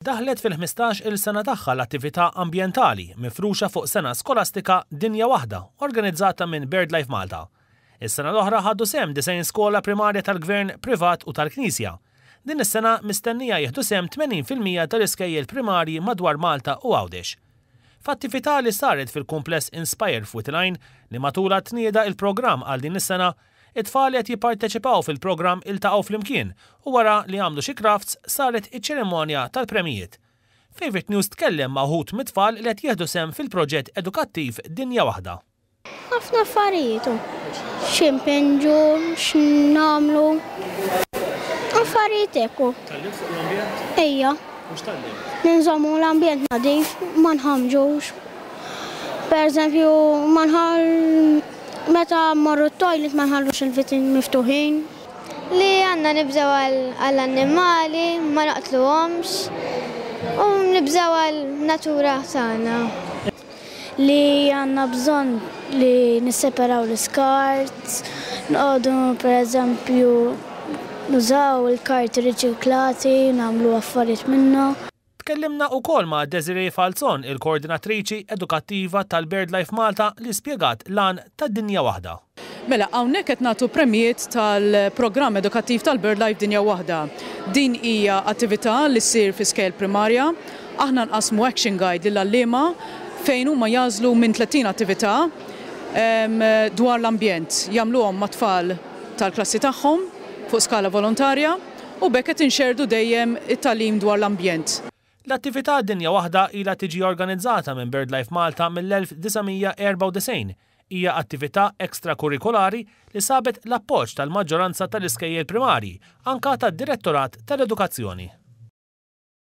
Daħlet fil-15 il-sena tagħha l-attività ambjentali mifruxa fuq sena skolastika Dinja Waħda, organizzata minn BirdLife Malta. Is-sena l-oħra ħaddu sehem 90 skola primarja tal-Gvern privat u tal-Knisja. Din is-sena mistennija jieħdu sehem 80% tal-iskejjel primarji madwar Malta u Għawdex. F'attività li saret fil-kumpless Inspire F'Witline li matula tnieda il-programm għal din is-sena, it-tfal qed jipparteċipaw fil-programm iltaqgħu flimkien u wara li għamlu xi crafts saret iċ-ċerimonja tal-premijiet. Favorite News tkellem ma' wħud mit-tfal li qed jieħdu sehem fil-proġett edukattiv Dinja Waħda. Ħafna affarijiet. X'impinġu, x'nagħmlu. Affarijiet hekk. Tallim fuq l-ambjent? Ejja. Mhux tallim. Ninżommu l-ambjent nadif, ma nħamġux. Pereżempju, meta marru t-toilet ma nħallux il-vitin miftuħin. Li għandna nibżaw għall-annimali, ma naqtluhomx u nibżaw għall-natura tagħna. Li għandna bżonn li nisseparaw l-iskart, noqogħdu pereżempju nużaw il-kart riċiklati, nagħmlu affarijiet minnha. Tkellimna wkoll ma' Desiree Falzon, il-koordinatriċi edukattiva tal-BirdLife Malta li spjegat l-għan tad-Dinja Waħda. Mela, hawnhekk qed nagħtu premijiet tal-programm edukattiv tal-BirdLife Dinja Waħda. Din hija attività li ssir fi scale primarja. Aħna nqasmu action guide lill-għalliema fejn huma jażlu minn 30 attività dwar l-ambjent. Jagħmluhom ma' tfal tal-klassi tagħhom fuq skala volontarja u bekk qed inxerdu dejjem it-tagħlim dwar l-ambjent. L-attività Dinja Waħda ilha tiġi organizzata minn BirdLife Malta mill-1994. Hija attività ekstrakurikulari li sabet l-appoġġ tal-maġġoranza tal-iskejjel primarji, anke tad-Direttorat tal-Edukazzjoni.